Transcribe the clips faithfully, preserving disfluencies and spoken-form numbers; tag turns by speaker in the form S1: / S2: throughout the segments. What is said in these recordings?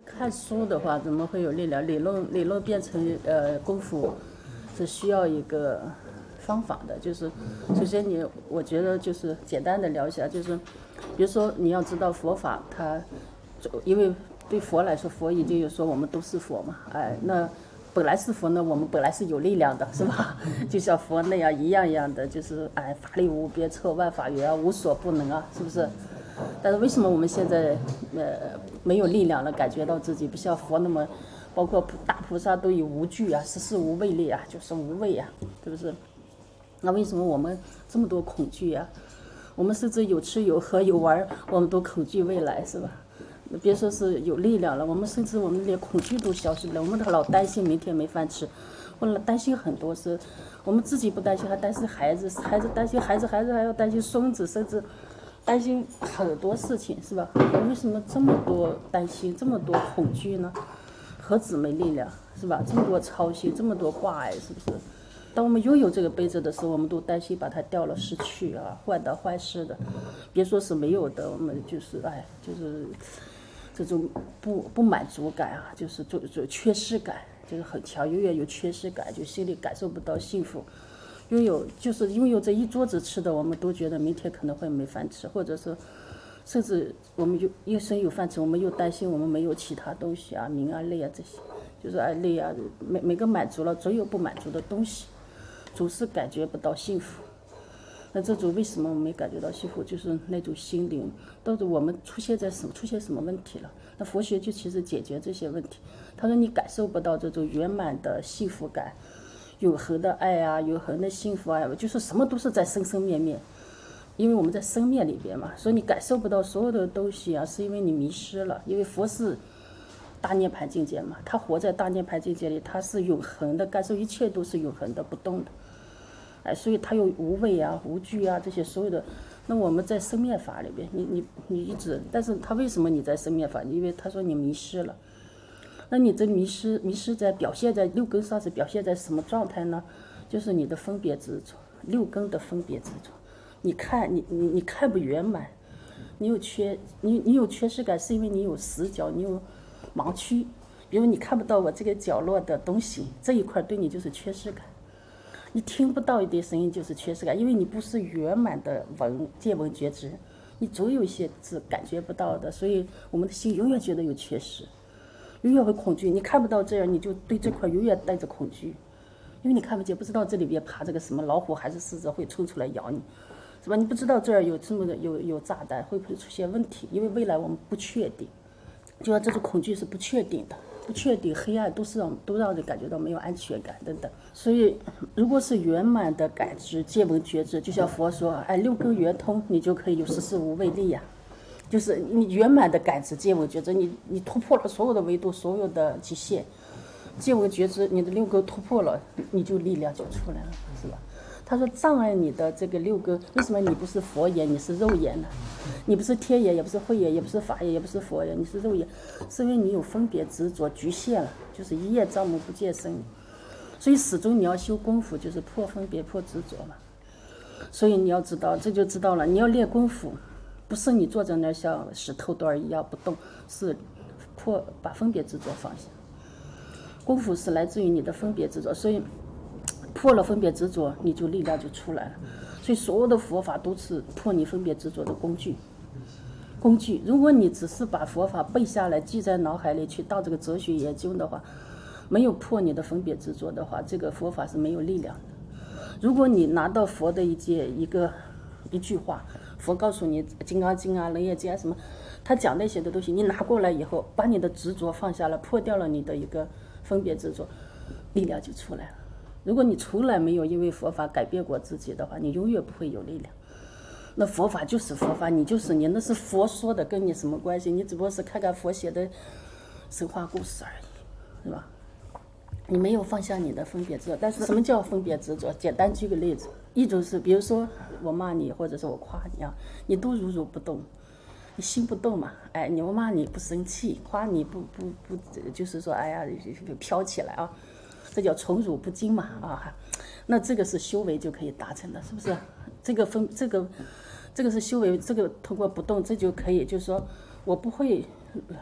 S1: 看书的话，怎么会有力量？理论理论变成呃功夫，是需要一个方法的。就是首先你，我觉得就是简单的聊一下，就是比如说你要知道佛法，它因为对佛来说，佛已经有说我们都是佛嘛，哎，那本来是佛呢，我们本来是有力量的，是吧？就像佛那样一样一样的，就是哎，法力无边，彻万法源啊，无所不能啊，是不是？但是为什么我们现在呃没有力量了，感觉到自己不像佛那么，包括大菩萨都有无惧啊，十四无畏力啊，就是无畏啊，是不是？那为什么我们这么多恐惧啊？我们甚至有吃有喝有玩，我们都恐惧未来，是吧？别说是有力量了，我们甚至我们连恐惧都消失不了，我们老担心明天没饭吃，我老担心很多事，我们自己不担心，还担心孩子，孩子担心孩子，孩子还要担心孙子，甚至担心很多事情，是吧？我们为什么这么多担心，这么多恐惧呢？何止没力量，是吧？这么多操心，这么多挂碍，是不是？当我们拥有这个杯子的时候，我们都担心把它掉了、失去啊、患得患失的。别说是没有的，我们就是哎，就是这种不不满足感啊，就是就就缺失感，就是很强，永远有缺失感，就心里感受不到幸福。拥有就是拥有这一桌子吃的，我们都觉得明天可能会没饭吃，或者是甚至我们就一生有饭吃，我们又担心我们没有其他东西啊，名啊、利啊这些，就是爱累啊，每每个满足了，总有不满足的东西。总是感觉不到幸福，那这种为什么我们没感觉到幸福？就是那种心灵，到底我们出现在什么出现什么问题了？那佛学就其实解决这些问题。他说你感受不到这种圆满的幸福感，永恒的爱啊，永恒的幸福啊，就是什么都是在生生灭灭，因为我们在生灭里边嘛，所以你感受不到所有的东西啊，是因为你迷失了。因为佛是大涅槃境界嘛，他活在大涅槃境界里，他是永恒的，感受一切都是永恒的、不动的。哎，所以他有无畏啊、无惧啊这些所有的。那我们在生灭法里边，你你你一直，但是他为什么你在生灭法？因为他说你迷失了。那你这迷失，迷失在表现在六根上是表现在什么状态呢？就是你的分别执着，六根的分别执着。你看你你你看不圆满，你有缺你你有缺失感，是因为你有死角，你有盲区。比如你看不到我这个角落的东西，这一块对你就是缺失感。你听不到一点声音就是缺失感，因为你不是圆满的闻见闻觉知，你总有一些是感觉不到的，所以我们的心永远觉得有缺失，永远会恐惧。你看不到这样，你就对这块永远带着恐惧，因为你看不见，不知道这里边爬着个什么老虎还是狮子会冲出来咬你，是吧？你不知道这儿有这么的有有炸弹，会不会出现问题？因为未来我们不确定，就像这种恐惧是不确定的。不确定，黑暗都是让都让人感觉到没有安全感等等。所以，如果是圆满的感知、见闻觉知，就像佛说，哎，六根圆通，你就可以有十四无畏力呀、啊。就是你圆满的感知、见闻觉知，你你突破了所有的维度、所有的极限，见闻觉知，你的六根突破了，你就力量就出来了，是吧？他说障碍你的这个六根，为什么你不是佛眼，你是肉眼呢？你不是天眼，也不是慧眼，也不是法眼，也不是佛眼，你是肉眼，是因为你有分别执着局限了，就是一叶障目不见生。所以始终你要修功夫，就是破分别、破执着嘛。所以你要知道，这就知道了。你要练功夫，不是你坐在那儿像石头墩一样不动，是破把分别执着放下。功夫是来自于你的分别执着，所以破了分别执着，你就力量就出来了。所以所有的佛法都是破你分别执着的工具。工具，如果你只是把佛法背下来，记在脑海里去当这个哲学研究的话，没有破你的分别执着的话，这个佛法是没有力量的。如果你拿到佛的一节一个一句话，佛告诉你《金刚经》啊、《楞严经》啊什么，他讲那些的东西，你拿过来以后，把你的执着放下了，破掉了你的一个分别执着，力量就出来了。如果你从来没有因为佛法改变过自己的话，你永远不会有力量。那佛法就是佛法，你就是你，那是佛说的，跟你什么关系？你只不过是看看佛写的神话故事而已，是吧？你没有放下你的分别执着。但是什么叫分别执着？简单举个例子，一种是比如说我骂你，或者是我夸你啊，你都如如不动，你心不动嘛。哎，你我骂你不生气，夸你不不不，就是说哎呀飘起来啊。这叫宠辱不惊嘛啊，那这个是修为就可以达成的，是不是？这个分这个这个是修为，这个通过不动，这就可以，就是说我不会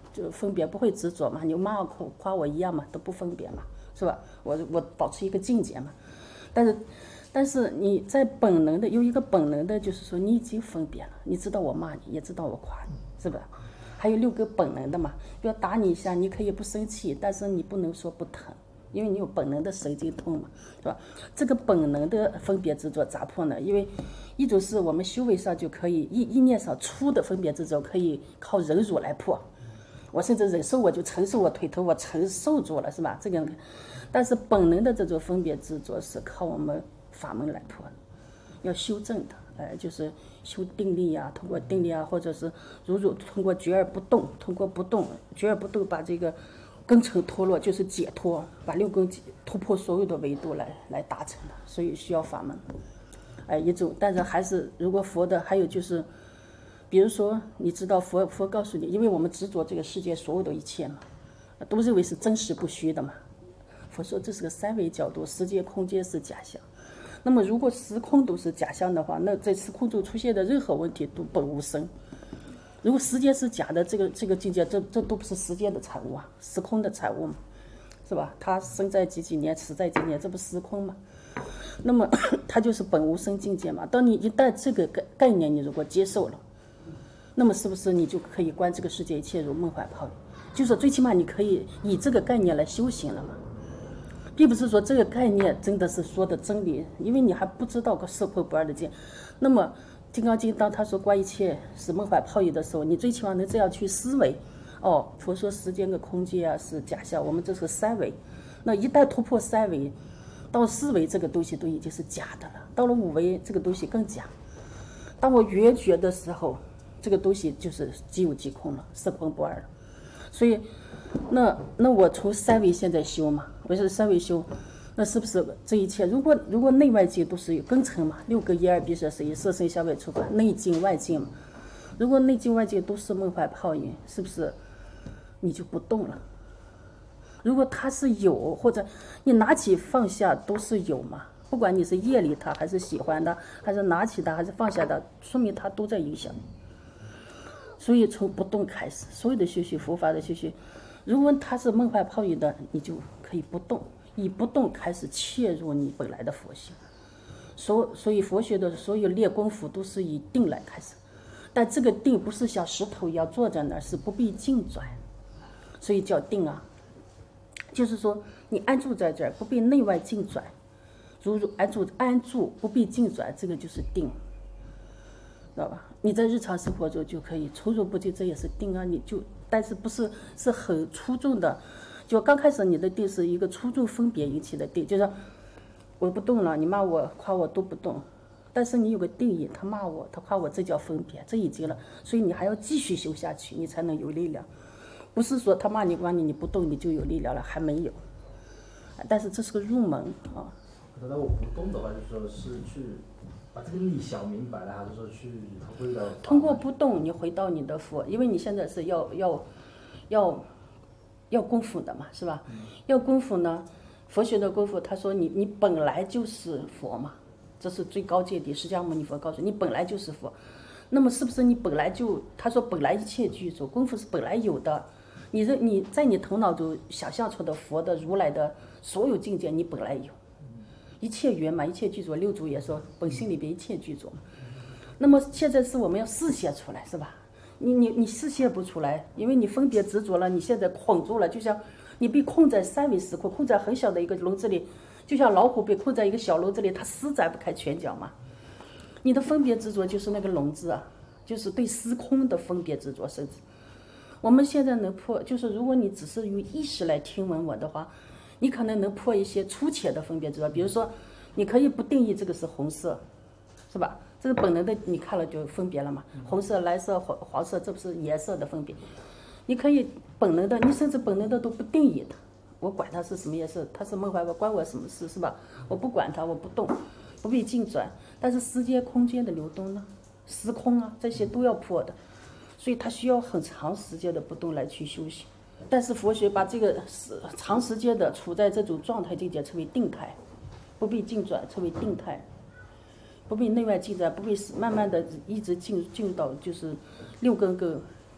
S1: 就分别，不会执着嘛，你骂我夸我一样嘛，都不分别嘛，是吧？我我保持一个境界嘛。但是但是你在本能的有一个本能的，就是说你已经分别了，你知道我骂你，也知道我夸你，是吧？还有六个本能的嘛，比如打你一下，你可以不生气，但是你不能说不疼，因为你有本能的神经痛嘛，是吧？这个本能的分别执着咋破呢？因为一种是我们修为上就可以意意念上粗的分别执着，可以靠忍辱来破。我甚至忍受，我就承受，我腿头我承受住了，是吧？这个，但是本能的这种分别执着是靠我们法门来破的，要修正的。呃，就是修定力啊，通过定力啊，或者是如如通过觉而不动，通过不动觉而不动，把这个根尘脱落，就是解脱，把六根突破所有的维度来来达成的，所以需要法门。哎、呃，一种，但是还是如果佛的，还有就是，比如说你知道佛佛告诉你，因为我们执着这个世界所有的一切嘛，都认为是真实不虚的嘛。佛说这是个三维角度，时间空间是假象。那么，如果时空都是假象的话，那在时空中出现的任何问题都本无生。如果时间是假的，这个这个境界，这这都不是时间的产物啊，时空的产物嘛，是吧？它生在几几年，死在几年，这不时空嘛？那么它就是本无生境界嘛。当你一旦这个概概念你如果接受了，那么是不是你就可以观这个世界一切如梦幻泡影？就是最起码你可以以这个概念来修行了嘛。并不是说这个概念真的是说的真理，因为你还不知道个色空不二的境。那么《金刚经》当他说观一切是梦幻泡影的时候，你最起码能这样去思维。哦，佛说时间跟空间啊是假象，我们这是三维。那一旦突破三维，到四维这个东西都已经是假的了，到了五维这个东西更假。当我圆觉的时候，这个东西就是即有即空了，色空不二了。所以那那我从三维现在修嘛，我是三维修，那是不是这一切？如果如果内外境都是有根尘嘛，六个一二鼻舌身意，色声香味触法，内境外境嘛。如果内境外境都是梦幻泡影，是不是你就不动了？如果它是有，或者你拿起放下都是有嘛，不管你是业力它，还是喜欢它，还是拿起它，还是放下它，说明它都在影响。所以从不动开始，所有的修习佛法的修习，如果它是梦幻泡影的，你就可以不动，以不动开始切入你本来的佛性。所所以佛学的所有练功夫都是以定来开始，但这个定不是像石头一样坐在那儿，是不必静转，所以叫定啊。就是说你安住在这儿，不必内外静转，如如安住安住不必静转，这个就是定，知道吧？你在日常生活中就可以从容不惊，这也是定啊。你就但是不是是很出众的，就刚开始你的定是一个出众分别引起的定，就是我不动了，你骂我夸我都不动，但是你有个定义，他骂我他夸我，这叫分别，这已经了，所以你还要继续修下去，你才能有力量。不是说他骂你夸你你不动你就有力量了，还没有，但是这是个入门啊。
S2: 那我不动的话，就是说是去把这个理想明白了，还是说去回到
S1: 通过不动你回到你的佛，因为你现在是要要要要功夫的嘛，是吧？嗯、要功夫呢，佛学的功夫，他说你你本来就是佛嘛，这是最高界地。释迦牟尼佛告诉你，你本来就是佛，那么是不是你本来就？他说本来一切具足，功夫是本来有的。你这你在你头脑中想象出的佛的如来的所有境界，你本来有，一切圆满，一切具足。六祖也说，本性里边一切具足。那么现在是我们要示现出来，是吧？你你你示现不出来，因为你分别执着了，你现在捆住了，就像你被困在三维时空，困在很小的一个笼子里，就像老虎被困在一个小笼子里，它施展不开拳脚嘛。你的分别执着就是那个笼子啊，就是对时空的分别执着，甚至。我们现在能破，就是如果你只是用意识来听闻我的话，你可能能破一些粗浅的分别执着。比如说，你可以不定义这个是红色，是吧？这是本能的，你看了就分别了嘛。红色、蓝色、黄黄色，这不是颜色的分别。你可以本能的，你甚至本能的都不定义它，我管它是什么颜色，它是梦幻，关我什么事，是吧？我不管它，我不动，不必静转。但是时间、空间的流动呢，时空啊，这些都要破的。所以它需要很长时间的不动来去修行，但是佛学把这个长时间的处在这种状态境界称为定态，不必静转称为定态，不必内外静转，不必慢慢的一直进进入到就是六根跟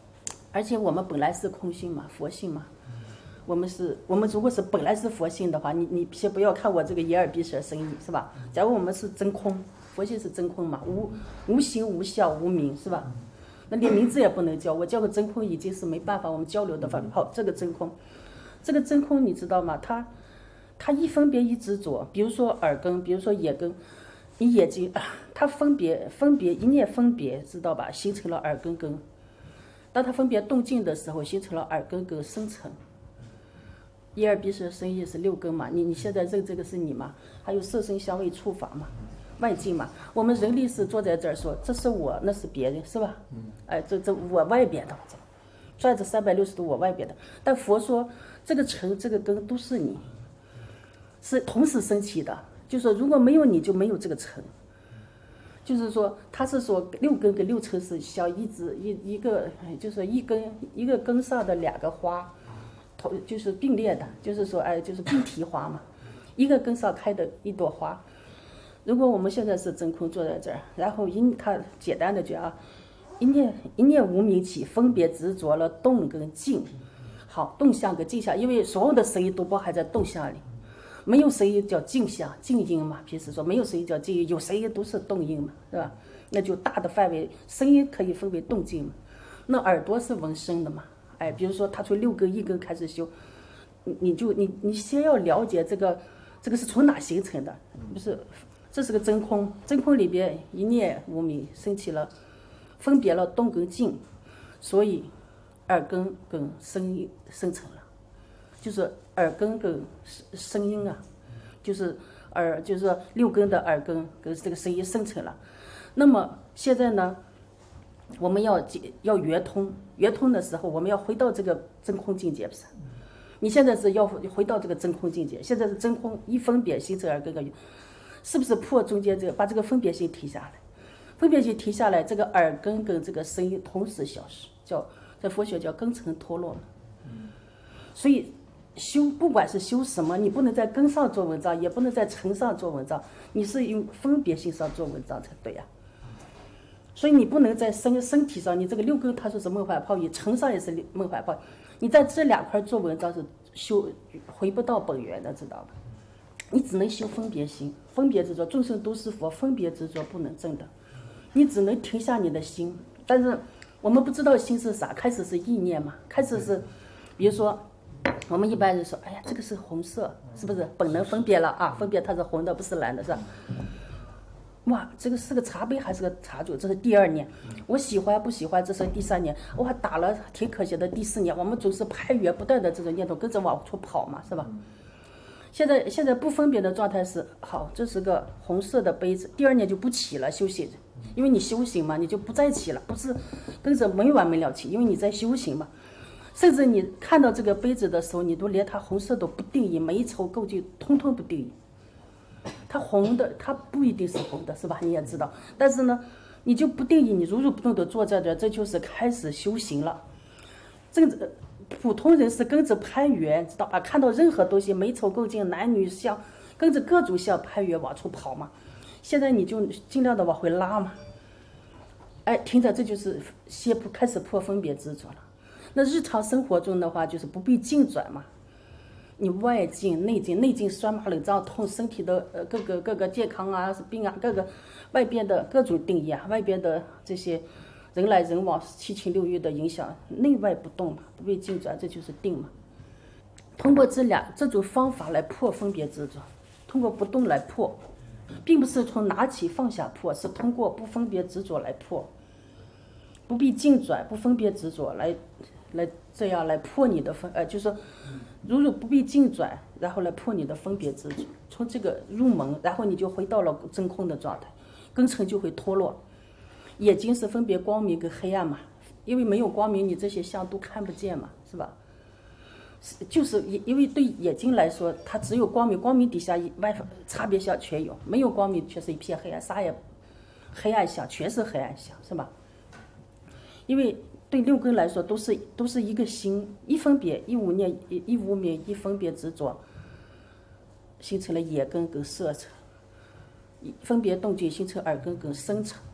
S1: 而且我们本来是空性嘛，佛性嘛。我们是，我们如果是本来是佛性的话，你你先不要看我这个眼耳鼻舌身意，是吧？假如我们是真空，佛性是真空嘛，无无形无相无名，是吧？那连名字也不能叫，我叫个真空已经是没办法我们交流的方法。好，这个真空，这个真空你知道吗？它它一分别一执着，比如说耳根，比如说眼根，你眼睛，它分别分别一念分别，知道吧？形成了耳根根。当它分别动静的时候，形成了耳根根生成。眼耳鼻舌身意是六根嘛，你你现在认这个是你嘛？还有色声香味触法嘛，外境嘛。我们人力是坐在这儿说这是我，那是别人，是吧？哎，这这我外边的，转着三百六十度我外边的。但佛说这个尘这个根都是你，是同时升起的。就是说如果没有你就没有这个尘。就是说他是说六根跟六尘是像一支一一个，就是一根一个根上的两个花。就是并列的，就是说，哎，就是并提花嘛，一个根上开的一朵花。如果我们现在是真空坐在这儿，然后一他简单的讲啊，一念一念无明起，分别执着了动跟静。好，动向跟静向，因为所有的声音都包含在动向里，没有声音叫静向，静音嘛。平时说没有声音叫静音，有声音都是动音嘛，是吧？那就大的范围，声音可以分为动静嘛。那耳朵是闻声的嘛。哎，比如说他从六根一根开始修，你你就你你先要了解这个，这个是从哪形成的？不是，这是个真空，真空里边一念无明升起了，分别了动跟静，所以耳根跟声音生成了，就是耳根跟声音啊，就是耳就是六根的耳根跟这个声音生成了。那么现在呢？我们要要圆通，圆通的时候，我们要回到这个真空境界，不是？你现在是要回到这个真空境界，现在是真空一分别形成耳根根，是不是破中间这个，把这个分别心提下来？分别心提下来，这个耳根跟这个声音同时消失，叫在佛学叫根尘脱落。所以修不管是修什么，你不能在根上做文章，也不能在尘上做文章，你是用分别心上做文章才对呀、啊。所以你不能在身身体上，你这个六根它说是梦幻泡影，尘上也是梦幻泡影，你在这两块做文章是修回不到本源的，知道吧？你只能修分别心，分别执着，众生都是佛，分别执着不能证的，你只能停下你的心。但是我们不知道心是啥，开始是意念嘛，开始是，比如说我们一般人说，哎呀，这个是红色，是不是本能分别了啊？分别它是红的，不是蓝的，是吧？哇，这个是个茶杯还是个茶酒？这是第二年，我喜欢不喜欢？这是第三年，我还打了挺可惜的第四年。我们总是攀援不断的这种念头，跟着往出跑嘛，是吧？现在现在不分别的状态是好，这是个红色的杯子，第二年就不起了修行，因为你修行嘛，你就不再起了，不是跟着没完没了起，因为你在修行嘛。甚至你看到这个杯子的时候，你都连它红色都不定义，每筹构就通通不定义。它红的，它不一定是红的，是吧？你也知道，但是呢，你就不定义，你如如不动的坐在这，这就是开始修行了。这个普通人是跟着攀缘，知道吧？看到任何东西，美丑构境、男女相，跟着各种相攀缘往出跑嘛。现在你就尽量的往回拉嘛。哎，听着，这就是先开始破分别执着了。那日常生活中的话，就是不必境转嘛。你外境、内境，内境酸麻冷胀痛，身体的呃各个各个健康啊、病啊，各个外边的各种定义啊，外边的这些人来人往、七情六欲的影响，内外不动嘛，不被境转，这就是定嘛。通过这两这种方法来破分别执着，通过不动来破，并不是从拿起放下破，是通过不分别执着来破，不必境转，不分别执着来来这样来破你的分呃，就是说。如如不必境转，然后来破你的分别执着，从这个入门，然后你就回到了真空的状态，根尘就会脱落。眼睛是分别光明跟黑暗嘛，因为没有光明，你这些相都看不见嘛，是吧？就是因为对眼睛来说，它只有光明，光明底下外差别相全有，没有光明却是一片黑暗，啥也黑暗相，全是黑暗相，是吧？因为对六根来说都是都是一个心，一分别一无念一一无明一分别执着，形成了眼根跟色尘，分别动静形成耳根跟声尘，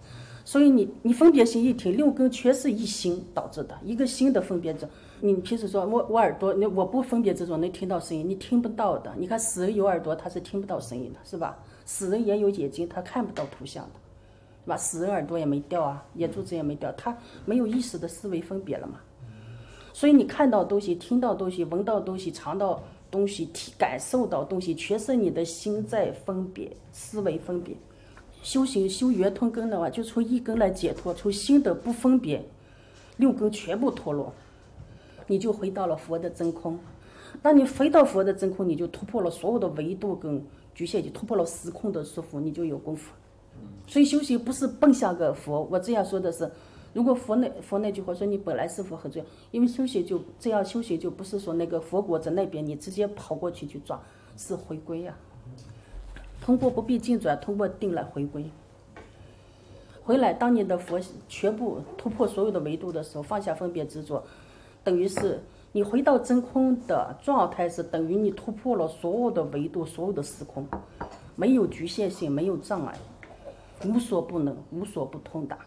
S1: 所以你你分别心一听，六根全是一心导致的，一个心的分别者。你平时说我我耳朵，我不分别这种能听到声音，你听不到的。你看死人有耳朵，他是听不到声音的，是吧？死人也有眼睛，他看不到图像的，是吧？死人耳朵也没掉啊，眼珠子也没掉，他没有意识的思维分别了嘛。所以你看到东西、听到东西、闻到东西、尝到东西、体感受到东西，全是你的心在分别、思维分别。修行修圆通根的话，就从一根来解脱，从心的不分别，六根全部脱落，你就回到了佛的真空。当你回到佛的真空，你就突破了所有的维度跟局限，就突破了时空的束缚，你就有功夫。所以修行不是奔向个佛，我这样说的是，如果佛那佛那句话说你本来是佛很重要，因为修行就这样修行就不是说那个佛国在那边，你直接跑过去去抓，是回归呀、啊。通过不必进转，通过定来回归。回来，当你的佛全部突破所有的维度的时候，放下分别执着，等于是你回到真空的状态，是等于你突破了所有的维度、所有的时空，没有局限性，没有障碍，无所不能，无所不通达。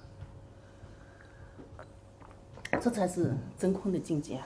S1: 这才是真空的境界啊！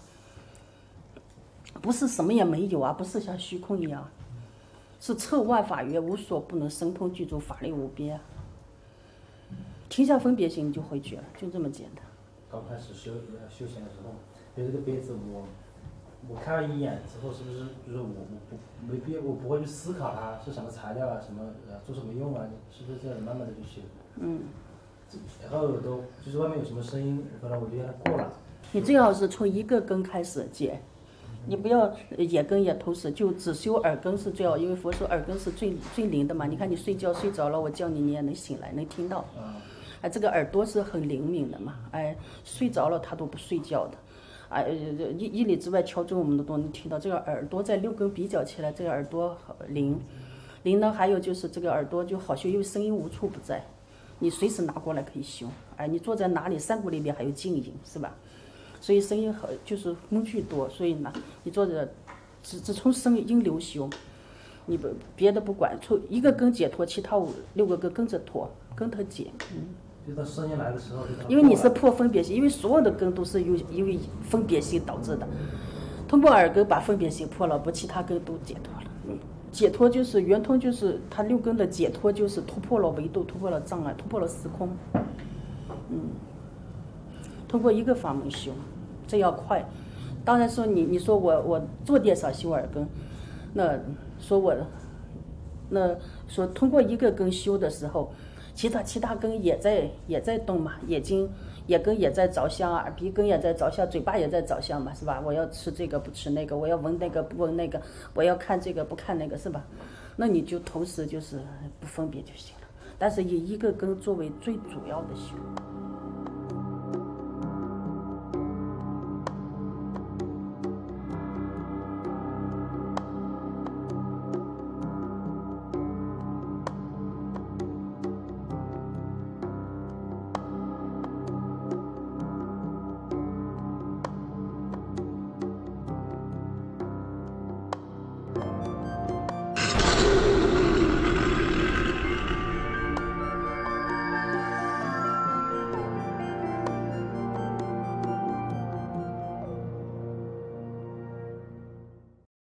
S1: 不是什么也没有啊，不是像虚空一样，是彻万法缘，无所不能，神通具足，法力无边啊。停下分别心，你就回去了，就这么简单。
S2: 刚开始修修行的时候，比如这个杯子我，我看了一眼之后，是不是就是我我不没必要，我不会去思考它是什么材料啊，什么呃做什么用啊，是不是这样慢慢的就修？
S1: 嗯。
S2: 然后都就是外面有什么声音，可能我就让它过了。
S1: 你最好是从一个根开始解，你不要眼根也同时，就只修耳根是最好，因为佛说耳根是最最灵的嘛。你看你睡觉睡着了，我叫你你也能醒来，能听到。哎，这个耳朵是很灵敏的嘛，哎，睡着了它都不睡觉的，哎，一一里之外敲钟我们都能听到。这个耳朵在六根比较起来，这个耳朵灵，灵呢还有就是这个耳朵就好修，因为声音无处不在，你随时拿过来可以修。哎，你坐在哪里，山谷里面还有静音，是吧？所以声音好就是工具多，所以呢，你坐着只只从声音流修，你不别的不管，从一个根解脱，其他五六个根跟着脱，跟它解，嗯。
S2: 就到声音来的时候，
S1: 因为你是破分别心，因为所有的根都是由因为分别心导致的，通过耳根把分别心破了，不其他根都解脱了。嗯，解脱就是圆通，就是它六根的解脱，就是突破了维度，突破了障碍，突破了时空。嗯，通过一个法门修，这要快。当然说你你说我我坐垫上修耳根，那说我那说通过一个根修的时候。其他其他根也在也在动嘛，眼睛眼根也在着相，耳鼻根也在着相，嘴巴也在着相嘛，是吧？我要吃这个不吃那个，我要闻那个不闻那个，我要看这个不看那个，是吧？那你就同时就是不分别就行了，但是以一个根作为最主要的修。